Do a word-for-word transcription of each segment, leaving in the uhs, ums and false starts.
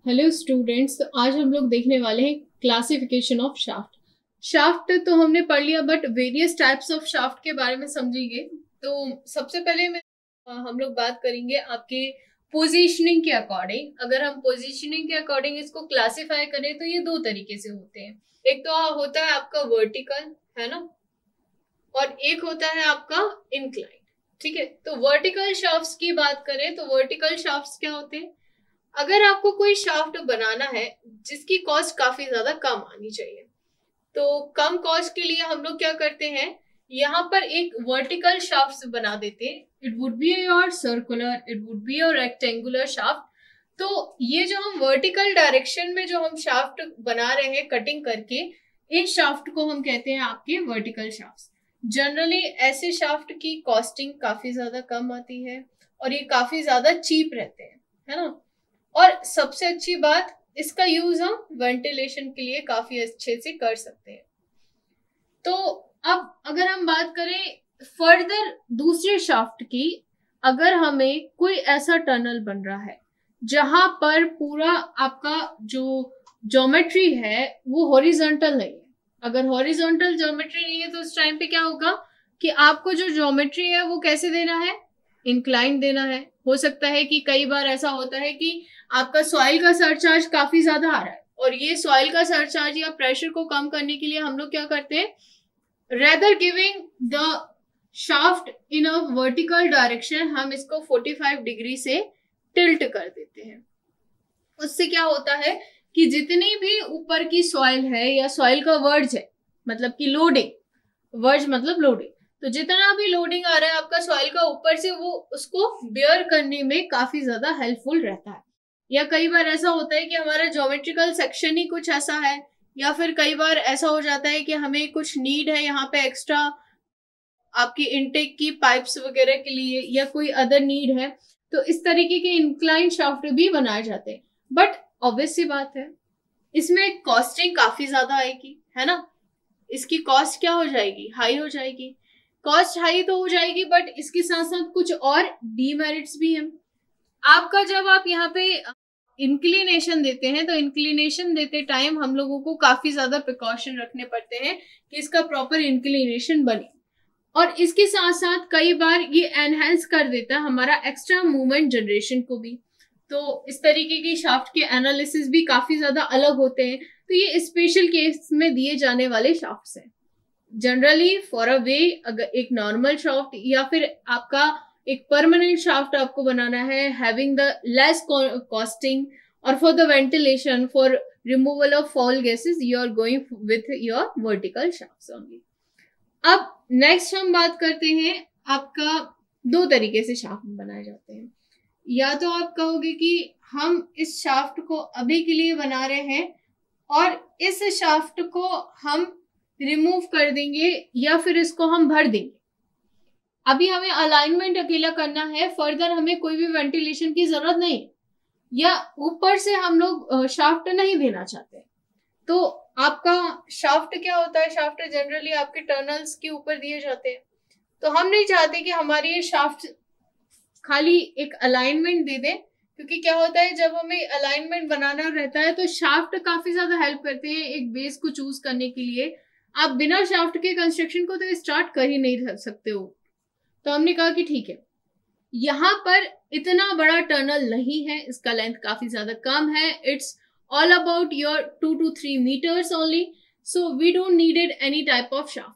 Hello students, तो आज हम लोग देखने वाले हैं क्लासिफिकेशन ऑफ शाफ्ट। शाफ्ट तो हमने पढ़ लिया, but various types of shaft के बारे में समझेंगे। तो सबसे पहले मैं हम लोग बात करेंगे आपके पोजीशनिंग के अकॉर्डिंग। अगर हम पोजीशनिंग के अकॉर्डिंग इसको क्लासिफाई करें तो ये दो तरीके से होते हैं। एक तो होता है आपका वर्टिकल, है ना, और एक होता है आपका इंक्लाइन। ठीक है, तो वर्टिकल शाफ्ट्स की बात करें तो वर्टिकल शाफ्ट्स क्या होते हैं? अगर आपको कोई शाफ्ट बनाना है जिसकी कॉस्ट काफी ज्यादा कम आनी चाहिए, तो कम कॉस्ट के लिए हम लोग क्या करते हैं, यहाँ पर एक वर्टिकल शाफ्ट बना देते हैं। It would be your circular, it would be your rectangular shaft. तो ये जो हम वर्टिकल डायरेक्शन में जो हम शाफ्ट बना रहे हैं कटिंग करके, इन शाफ्ट को हम कहते हैं आपके वर्टिकल शाफ्ट। जनरली ऐसे शाफ्ट की कॉस्टिंग काफी ज्यादा कम आती है और ये काफी ज्यादा चीप रहते हैं, है ना। और सबसे अच्छी बात, इसका यूज हम वेंटिलेशन के लिए काफी अच्छे से कर सकते हैं। तो अब अगर हम बात करें फर्दर दूसरे शाफ्ट की, अगर हमें कोई ऐसा टनल बन रहा है जहां पर पूरा आपका जो ज्योमेट्री है वो हॉरिजॉन्टल नहीं है। अगर हॉरिजॉन्टल ज्योमेट्री नहीं है तो उस टाइम पे क्या होगा कि आपको जो ज्योमेट्री है वो कैसे देना है, इंक्लाइन देना है। हो सकता है कि कई बार ऐसा होता है कि आपका सॉइल का सरचार्ज काफी ज्यादा आ रहा है, और ये सॉइल का सरचार्ज या प्रेशर को कम करने के लिए हम लोग क्या करते हैं, rather giving the shaft in a vertical direction, हम इसको पैंतालीस डिग्री से टिल्ट कर देते हैं। उससे क्या होता है कि जितनी भी ऊपर की सॉइल है या सॉइल का वर्ज है, मतलब कि लोडिंग, वर्ज मतलब लोडिंग, तो जितना भी लोडिंग आ रहा है आपका सॉइल का ऊपर से, वो उसको बेयर करने में काफी ज्यादा हेल्पफुल रहता है। या कई बार ऐसा होता है कि हमारा ज्योमेट्रिकल सेक्शन ही कुछ ऐसा है, या फिर कई बार ऐसा हो जाता है कि हमें कुछ नीड है यहाँ पे एक्स्ट्रा आपकी इनटेक की पाइप्स वगैरह के लिए, या कोई अदर नीड है, तो इस तरीके के इंक्लाइन शाफ्ट भी बनाए जाते हैं। बट ऑब्वियस सी बात है, इसमें कॉस्टिंग काफी ज्यादा आएगी, है ना। इसकी कॉस्ट क्या हो जाएगी, हाई हो जाएगी। कॉस्ट हाई तो हो जाएगी, बट इसके साथ साथ कुछ और डीमेरिट्स भी हैं। आपका जब आप यहाँ पे इंक्लिनेशन देते हैं तो इंक्लिनेशन देते टाइम हम लोगों को काफी ज्यादा प्रिकॉशन रखने पड़ते हैं कि इसका प्रॉपर इंक्लिनेशन बने, और इसके साथ साथ कई बार ये एनहेंस कर देता है हमारा एक्स्ट्रा मूवमेंट जनरेशन को भी। तो इस तरीके की शाफ्ट के एनालिसिस भी काफी ज्यादा अलग होते हैं। तो ये स्पेशल केस में दिए जाने वाले शाफ्ट्स हैं। जनरली फॉर अ वे, अगर एक नॉर्मल शाफ्ट या फिर आपका एक परमानेंट शाफ्ट आपको बनाना है, हैविंग द लेस कॉस्टिंग, और for the ventilation, for removal of fall gases, you are going with your vertical shafts only. अब नेक्स्ट हम बात करते हैं, आपका दो तरीके से शाफ्ट बनाए जाते हैं। या तो आप कहोगे कि हम इस शाफ्ट को अभी के लिए बना रहे हैं और इस शाफ्ट को हम रिमूव कर देंगे, या फिर इसको हम भर देंगे। अभी हमें अलाइनमेंट अकेला करना है, फर्दर हमें कोई भी वेंटिलेशन की जरूरत नहीं, या ऊपर से हम लोग शाफ्ट नहीं देना चाहते। तो आपका शाफ्ट क्या होता है, शाफ्ट जनरली आपके टर्नल्स के ऊपर दिए जाते हैं। तो हम नहीं चाहते कि हमारी ये शाफ्ट खाली एक अलाइनमेंट दे दे, क्योंकि क्या होता है जब हमें अलाइनमेंट बनाना रहता है तो शाफ्ट काफी ज्यादा हेल्प करते हैं एक बेस को चूज करने के लिए। आप बिना शाफ्ट के कंस्ट्रक्शन को तो स्टार्ट कर ही नहीं सकते हो। तो हमने कहा कि ठीक है, यहाँ पर इतना बड़ा टनल नहीं है, इसका लेंथ काफी ज्यादा कम है, it's all about your two two three metres only, so we don't needed any type of shaft.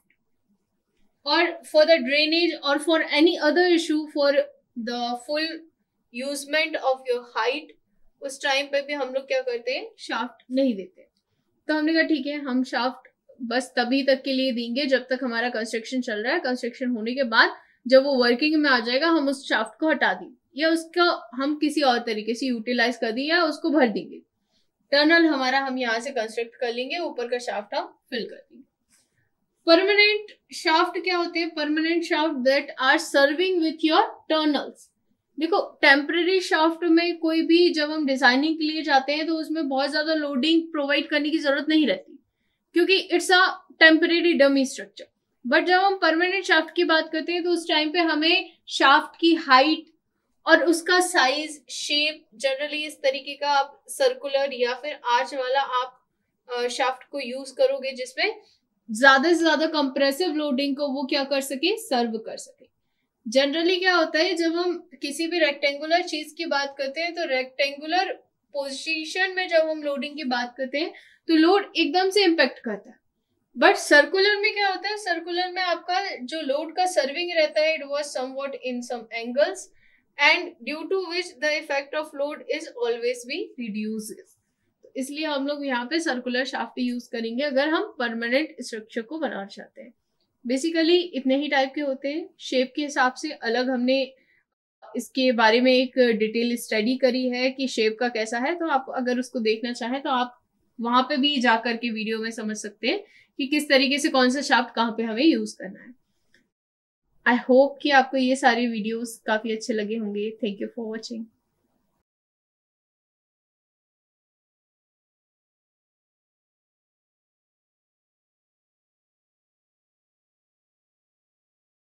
और फॉर द ड्रेनेज और for any other issue, for the full usement of your height, उस time पे भी हम लोग क्या करते हैं, शाफ्ट नहीं देते। तो हमने कहा ठीक है, हम शाफ्ट बस तभी तक के लिए देंगे जब तक हमारा कंस्ट्रक्शन चल रहा है। कंस्ट्रक्शन होने के बाद जब वो वर्किंग में आ जाएगा, हम उस शाफ्ट को हटा दें, या उसका हम किसी और तरीके से यूटिलाइज कर दें, या उसको भर देंगे। टनल हमारा हम यहाँ से कंस्ट्रक्ट कर लेंगे, ऊपर का शाफ्ट हम फिल कर देंगे। परमानेंट शाफ्ट क्या होते हैं? Permanent shaft that are serving with your tunnels. देखो, टेम्पररी शाफ्ट में कोई भी जब हम डिजाइनिंग के लिए जाते हैं तो उसमें बहुत ज्यादा लोडिंग प्रोवाइड करने की जरूरत नहीं रहती, क्योंकि it's a temporary dummy structure. But जब हम परमानेंट शाफ्ट की बात करते हैं तो उस टाइम पे हमें शाफ्ट की हाइट और उसका साइज शेप जनरली इस तरीके का आप सर्कुलर या फिर आर्च वाला आप शाफ्ट को यूज करोगे जिसमें ज्यादा से ज्यादा कंप्रेसिव लोडिंग को वो क्या कर सके, सर्व कर सके। जनरली क्या होता है जब हम किसी भी रेक्टेंगुलर चीज की बात करते हैं तो रेक्टेंगुलर पोजीशन में जब हम लोडिंग की बात करते हैं तो लोड एकदम से इम्पैक्ट करता है, बट सर्कुलर में क्या होता है, सर्कुलर में आपका जो लोड का सर्विंग रहता है it was somewhat in some angles and due to which the effect of load is always be reduces. इसलिए हम लोग यहाँ पे सर्कुलर शाफ्ट यूज करेंगे अगर हम परमानेंट स्ट्रक्चर को बनाना चाहते हैं। बेसिकली इतने ही टाइप के होते हैं, शेप के हिसाब से अलग हमने इसके बारे में एक डिटेल स्टडी करी है कि शेप का कैसा है, तो आप अगर उसको देखना चाहें तो आप वहां पे भी जाकर के वीडियो में समझ सकते हैं कि किस तरीके से कौन सा शाफ्ट कहाँ पे हमें यूज करना है। आई होप कि आपको ये सारे वीडियोस काफी अच्छे लगे होंगे। Thank you for watching.